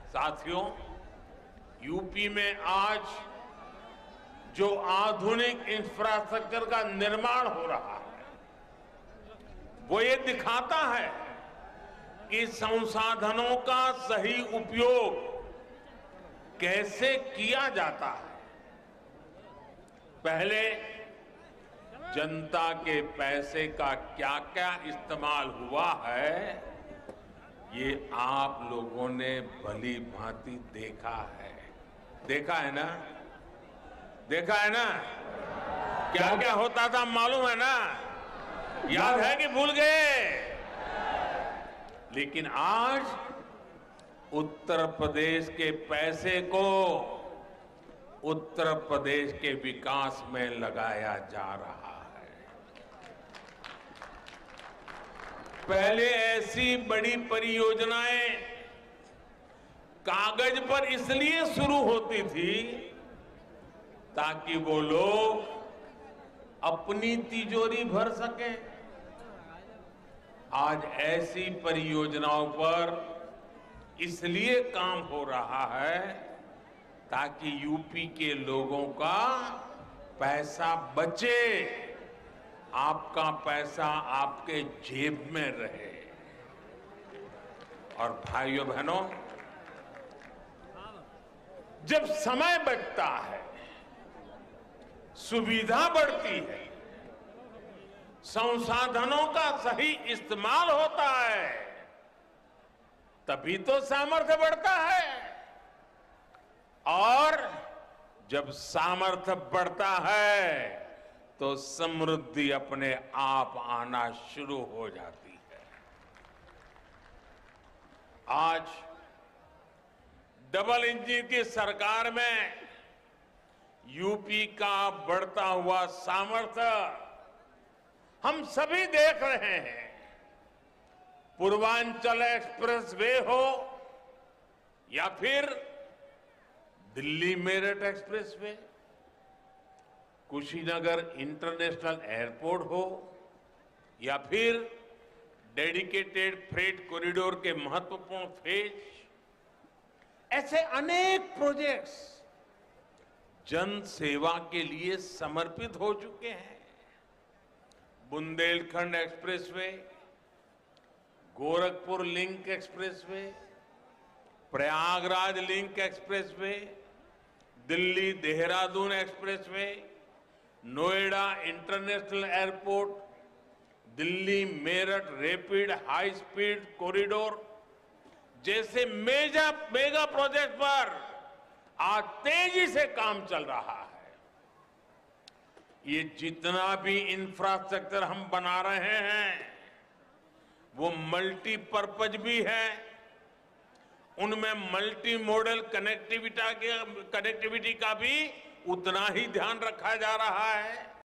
साथियों, यूपी में आज जो आधुनिक इंफ्रास्ट्रक्चर का निर्माण हो रहा है, वो ये दिखाता है कि संसाधनों का सही उपयोग कैसे किया जाता है। पहले जनता के पैसे का क्या क्या इस्तेमाल हुआ है, ये आप लोगों ने भली भांति देखा है। देखा है ना? देखा है ना? क्या क्या होता था मालूम है ना? याद है कि भूल गए? लेकिन आज उत्तर प्रदेश के पैसे को उत्तर प्रदेश के विकास में लगाया जा रहा है। पहले ऐसी बड़ी परियोजनाएं कागज पर इसलिए शुरू होती थी ताकि वो लोग अपनी तिजोरी भर सके। आज ऐसी परियोजनाओं पर इसलिए काम हो रहा है ताकि यूपी के लोगों का पैसा बचे, आपका पैसा आपके जेब में रहे। और भाइयों बहनों, जब समय बचता है, सुविधा बढ़ती है, संसाधनों का सही इस्तेमाल होता है, तभी तो सामर्थ्य बढ़ता है। और जब सामर्थ्य बढ़ता है तो समृद्धि अपने आप आना शुरू हो जाती है। आज डबल इंजन की सरकार में यूपी का बढ़ता हुआ सामर्थ्य हम सभी देख रहे हैं। पूर्वांचल एक्सप्रेस वे हो या फिर Delhi Meerut expressway, Kushinagar international airport हो या फिर डेडिकेटेड फ्रेट कॉरिडोर के महत्वपूर्ण फेज, ऐसे अनेक प्रोजेक्ट्स जन सेवा के लिए समर्पित हो चुके हैं। Bundelkhand expressway, Gorakhpur link expressway, Prayagraj link expressway, Delhi Dehradun expressway, Noida international airport, Delhi Meerut rapid high speed corridor जैसे मेगा प्रोजेक्ट पर आज तेजी से काम चल रहा है। ये जितना भी इंफ्रास्ट्रक्चर हम बना रहे हैं वो मल्टीपर्पज भी है, उनमें मल्टी मॉडल कनेक्टिविटी का भी उतना ही ध्यान रखा जा रहा है।